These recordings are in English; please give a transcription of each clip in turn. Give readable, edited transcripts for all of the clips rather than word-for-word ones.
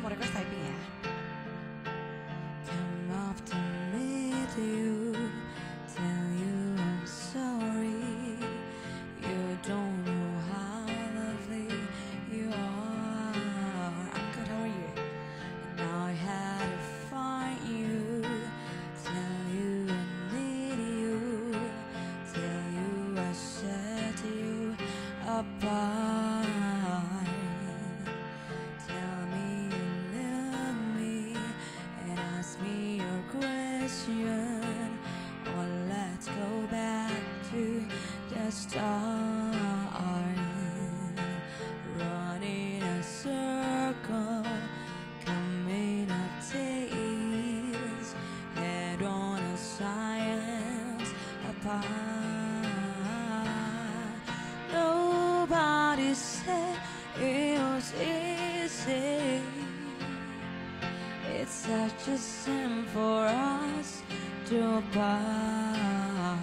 mau request typing ya. Come up to meet you, tell you I'm sorry. You don't know how lovely you are. I'm good, how are you? Now I had to find you, tell you I need you, tell you I set you apart. Tell me you love me and ask me your question. Or let's go back to the start. Run in a circle, coming up days, head on a science apart. Nobody said it was easy. It's such a sin for us to part.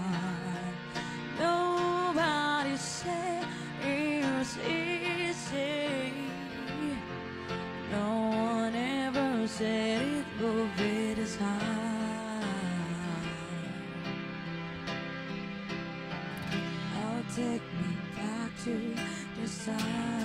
Nobody said it was easy. No one ever said it would be this hard. Oh, take me back to the start.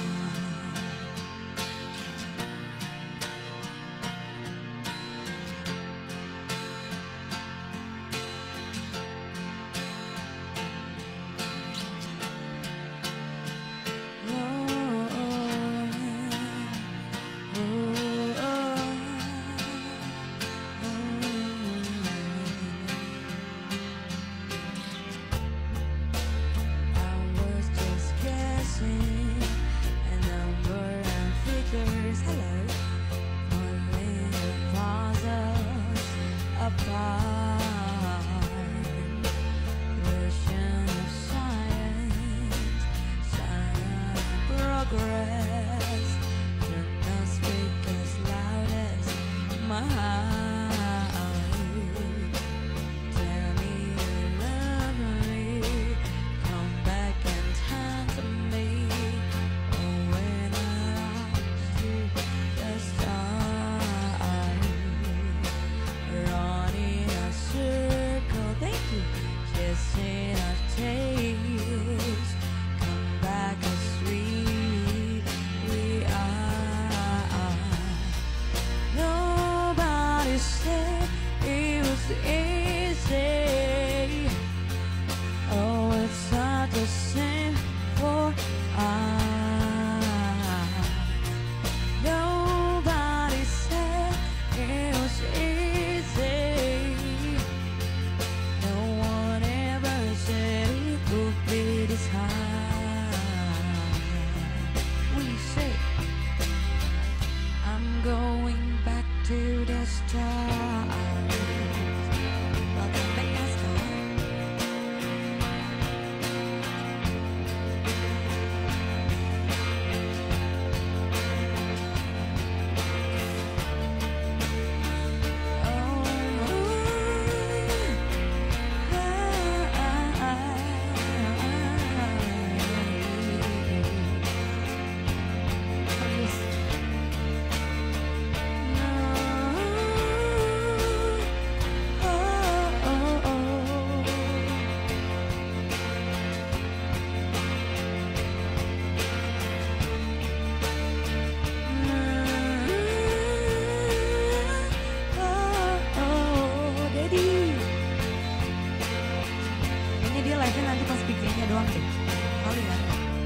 doang deh kali ya.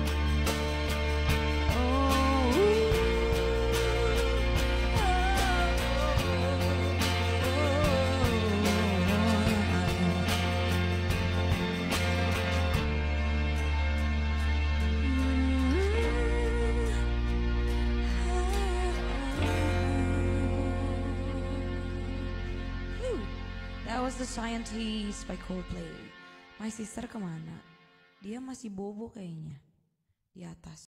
That was The Scientist by Coldplay. My Sister kemana? Dia masih bobo kayaknya di atas.